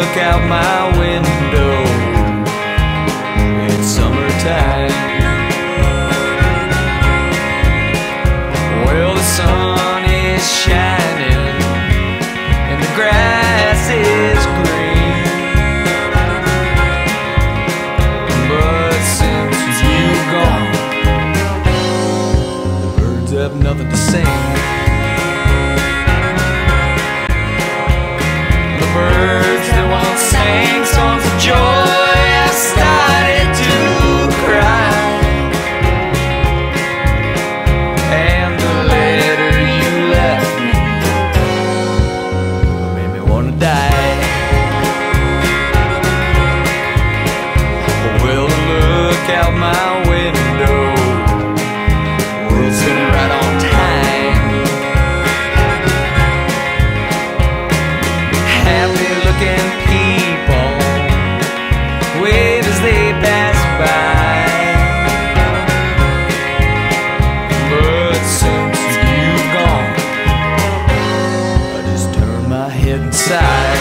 look out my window, it's summertime. Well, the sun is shining and the grass is green, but since you've gone, the birds have nothing to sing. The birds that once sang songs of joy have started to cry, and the letter you left me made me want to die. Well, look out my window, world's spinning right on time. Happy looking people wave as they pass by, but since you've gone, I just turn my head and sigh.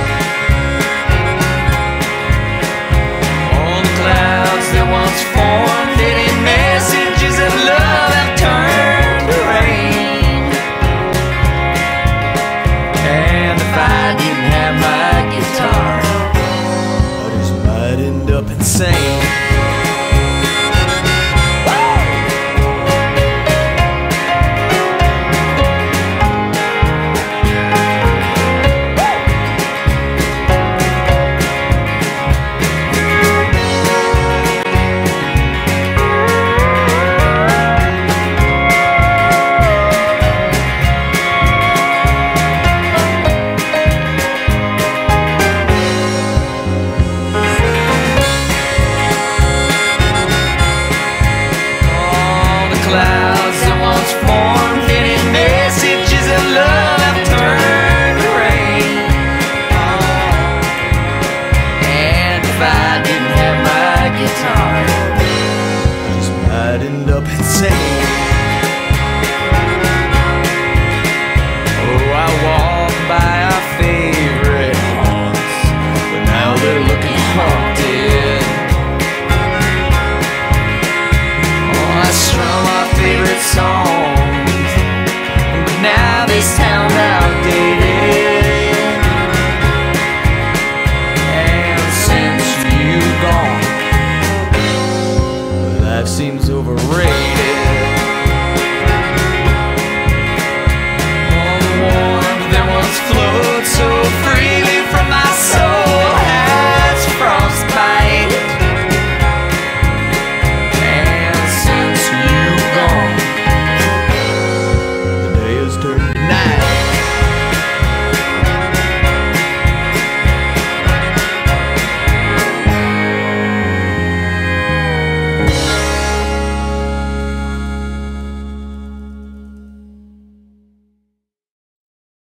All the clouds that once formed hidden messages of love have turned to rain, and if I didn't have my guitar, I just might end up insane.